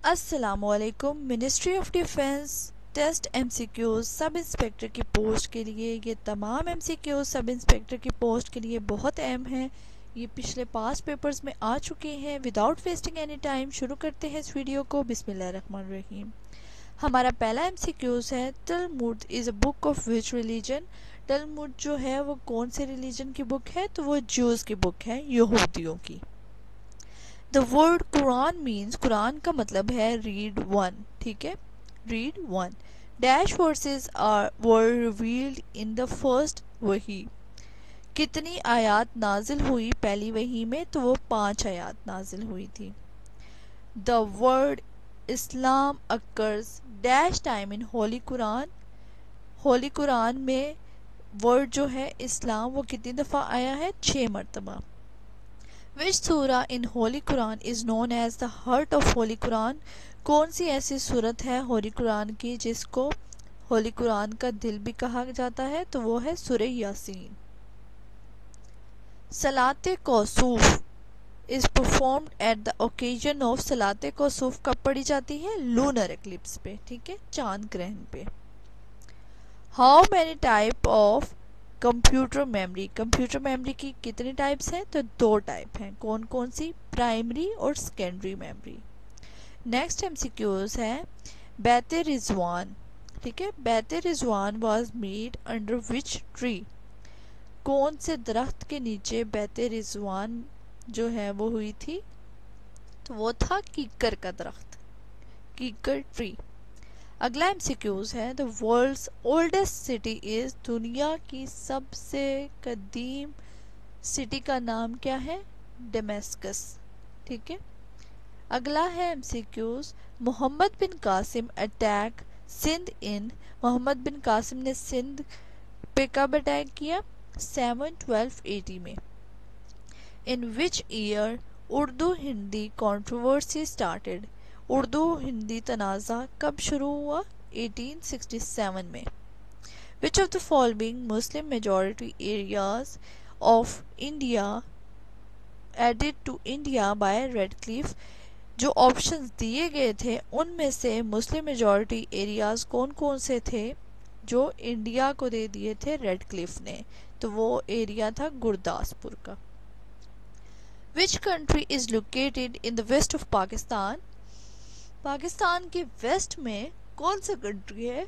अस्सलामुअलैकुम। Ministry of defence test MCQs sub inspector की post के लिए, ये तमाम एमसीक्यूज सब इंस्पेक्टर की पोस्ट के लिए बहुत अहम हैं। ये पिछले पास पेपर्स में आ चुके हैं। विदाउट वेस्टिंग एनी टाइम शुरू करते हैं इस वीडियो को। बिस्मिल्लाहिर्रहमानिर्रहीम। हमारा पहला एमसीक्यूज है, Talmud is a book of which religion. Talmud जो है वो कौन से रिलीजन की बुक है? तो वो ज्यूज़ की बुक है, यहूदियों की। The word Quran means, Quran का मतलब है रीड वन। ठीक है, read one. Dash verses are were revealed in the first वही। कितनी आयात नाजिल हुई पहली वही में? तो वो 5 आयात नाजिल हुई थी। The word Islam occurs dash time in holy Quran. Holy Quran में वर्ड जो है इस्लाम वो कितनी दफ़ा आया है? 6 मरतबा। Which surah in holy Quran is known as the heart of holy Quran. कौन सी ऐसी सूरत है होली कुरान की जिसको होली कुरान का दिल भी कहा जाता है? तो वो है सूरह यासीन। सलाते कौसूफ is performed at the occasion of. सलाते कौसूफ कब पढ़ी जाती है? लूनर एक्लिप्स पे। ठीक है, चांद ग्रहण पे। How many type of computer memory. Computer memory की कितनी टाइप्स हैं? तो 2 टाइप हैं। कौन कौन सी? प्राइमरी और सेकेंडरी मेमोरी। नेक्स्ट एमसीक्यूज है, बैते रिजवान। ठीक है, बैते रिजवान was made under which tree. कौन से दरख्त के नीचे बैते रिजवान जो है वो हुई थी? तो वो था कीकर का दरख्त, कीकर ट्री। अगला एमसीक्यूज है, the world's oldest city is. दुनिया की सबसे कदीम सिटी का नाम क्या है? डेमेस्कस। ठीक है। अगला है MCQs, Muhammad bin Qasim attack Sindh in. Muhammad bin Qasim ने सिंध पे कब अटैक किया? 7/12/80 में। In which year Urdu Hindi controversy started. Urdu Hindi तनाज़ा कब शुरू हुआ? 1867 में। Which of the following Muslim majority areas of India added to India by Radcliffe. जो ऑप्शंस दिए गए थे उनमें से मुस्लिम मेजॉरिटी एरियाज कौन कौन से थे जो इंडिया को दे दिए थे रेडक्लिफ ने? तो वो एरिया था गुरदासपुर का। Which country is located in the west of Pakistan. Pakistan के वेस्ट में कौन सा कंट्री है?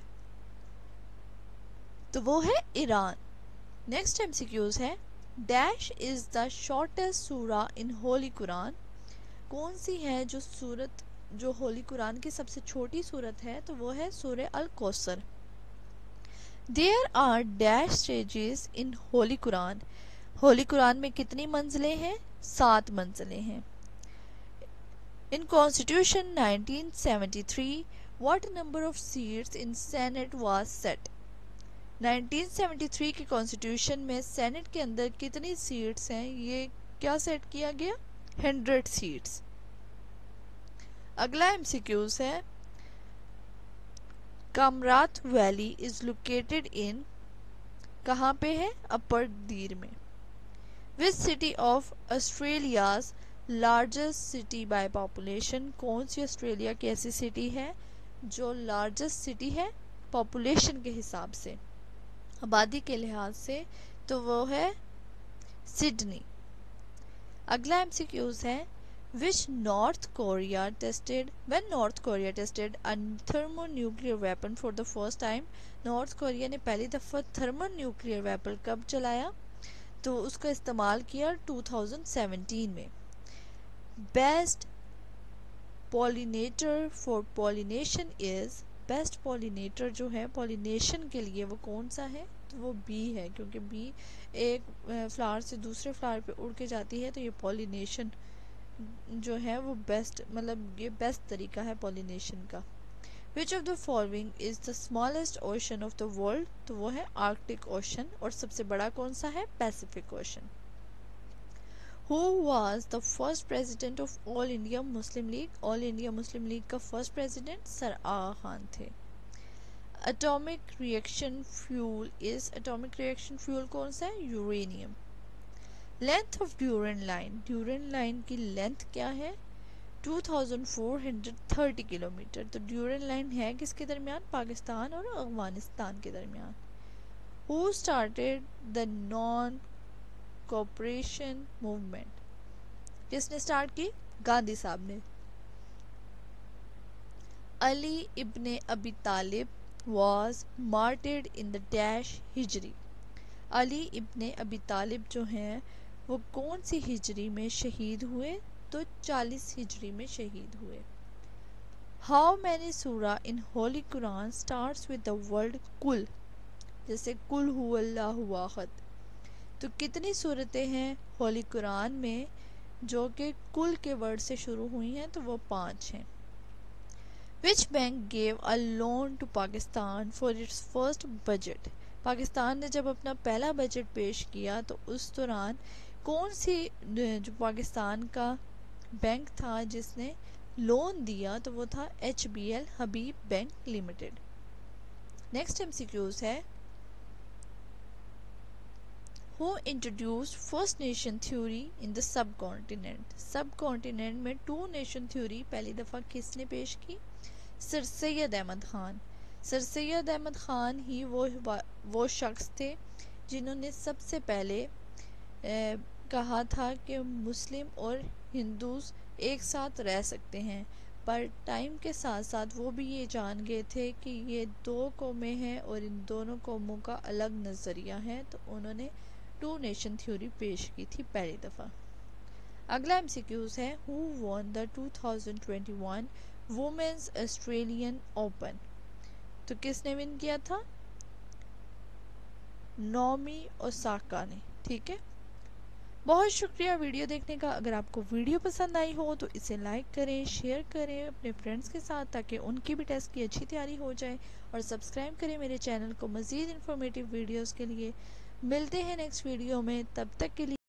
तो वो है ईरान। नेक्स्ट एमसीक्यूज है, dash is the shortest surah in holy Quran. कौन सी है जो सूरत जो होली कुरान की सबसे छोटी सूरत है? तो वो है सूरह अल कौसर। There are dash stages in holy Quran. Holy Quran में कितनी मंजिलें हैं? 7 मंजिलें हैं। In constitution 1973 what number of seats in senate was set. 1973 के कॉन्स्टिट्यूशन में सेनेट के अंदर कितनी सीट्स हैं? ये क्या सेट किया गया? 100 सीट्स। अगला एमसीक्यूज है, Kamrat valley is located in. कहाँ पे है? अपर दीर में। Which city of Australia's largest city by population. कौन सी ऑस्ट्रेलिया की ऐसी सिटी है जो लार्जेस्ट सिटी है पॉपुलेशन के हिसाब से, आबादी के लिहाज से? तो वो है सिडनी। अगला एमसीक्यूज है, which North Korea tested when North Korea tested a thermonuclear weapon for the first time. North Korea ने पहली दफ़ा थर्मोन्यूक्लियर वेपन कब चलाया? तो उसका इस्तेमाल किया 2017 में। Best pollinator for pollination is. Best pollinator जो है पॉलिनेशन के लिए वो कौन सा है? तो वो बी है, क्योंकि बी एक फ्लावर से दूसरे फ्लावर पे उड़ के जाती है, तो ये पॉलिनेशन जो है वो बेस्ट, मतलब ये बेस्ट तरीका है पॉलिनेशन का। Which of the following is the smallest ocean of the world. तो वो है आर्कटिक ओशन। और सबसे बड़ा कौन सा है? Pacific Ocean. Who was the first president of All India Muslim League. All India Muslim League का first president sir Aga Khan थे। Atomic reaction fuel is. Atomic reaction fuel कौन सा है? Uranium. Length of Durand line. Durand line की length क्या है? 2430 kilometre. तो ड्यूरल line है किसके दरमियान? पाकिस्तान और अफगानिस्तान के दरमियान। Who started the non cooperation movement? किसने स्टार्ट की? गांधी साहब ने। अली इब्ने अबी तालिब was martyred in the dash हिजरी। अली इब्ने अबी तालिब जो हैं वो कौन सी हिजरी में शहीद हुए? तो 40 हिजरी में शहीद हुए। How many surah in holy Quran starts with the word कुल? जैसे कुल हुवल्लाहु अहद। तो कितनी सूरतें हैं होली कुरान में जो कि कुल के वर्ड से शुरू हुई हैं? तो वो 5 हैं। Which bank gave a loan to Pakistan for its first budget? Pakistan ने जब अपना पहला बजट पेश किया तो उस दौरान कौन सी जो पाकिस्तान का बैंक था जिसने लोन दिया? तो वो था HBL Habib Bank Limited. Next MCQs है Who introduced first nation theory in the subcontinent? Subcontinent में 2 नेशन थ्योरी पहली दफ़ा किसने पेश की? सर सैयद अहमद ख़ान। सर सैयद अहमद ख़ान ही वो शख्स थे जिन्होंने सबसे पहले कहा था कि मुस्लिम और हिंदूज़ एक साथ रह सकते हैं, पर टाइम के साथ साथ वो भी ये जान गए थे कि ये 2 कौमें हैं और इन दोनों कौमों का अलग नज़रिया है, तो उन्होंने 2 नेशन थ्योरी पेश की थी पहली दफ़ा। अगला MCQs है who won the 2021 women's Australian Open? तो किसने विन किया था? नोमी ओसाका ने। ठीक है, बहुत शुक्रिया वीडियो देखने का। अगर आपको वीडियो पसंद आई हो तो इसे लाइक करें, शेयर करें अपने फ्रेंड्स के साथ ताकि उनकी भी टेस्ट की अच्छी तैयारी हो जाए, और सब्सक्राइब करें मेरे चैनल को मज़ीद इन्फॉर्मेटिव वीडियोस के लिए। मिलते हैं नेक्स्ट वीडियो में, तब तक के लिए